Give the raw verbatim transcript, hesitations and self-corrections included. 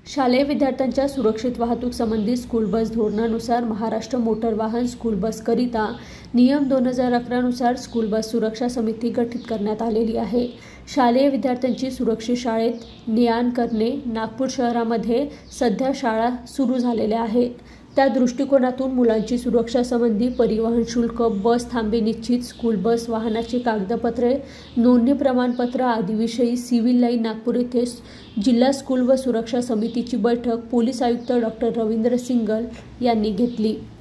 शालेय विद्यार्थ्यांच्या सुरक्षित वाहतूक संबंधी स्कूल बस धोरणानुसार महाराष्ट्र मोटर वाहन स्कूल बसकरिता नियम दोन हजार अकरानुसार स्कूल बस सुरक्षा समिती गठीत करण्यात आलेली आहे। शालेय विद्यार्थ्यांची सुरक्षित शाळेत ने-आण करणे। नागपूर शहरामध्ये सध्या शाळा सुरू झालेल्या आहेत, त्या दृष्टिकोनातून मुलांची सुरक्षा संबंधी परिवहन शुल्क, बस थांबे निश्चित, स्कूल बस वाहनाची कागदपत्रे, नोंदणी प्रमाणपत्र आदीविषयी सिव्हिल लाईन नागपूर येथे जिल्हा स्कूल व सुरक्षा समितीची बैठक पोलीस आयुक्त डॉक्टर रवींद्र सिंगल यांनी घेतली।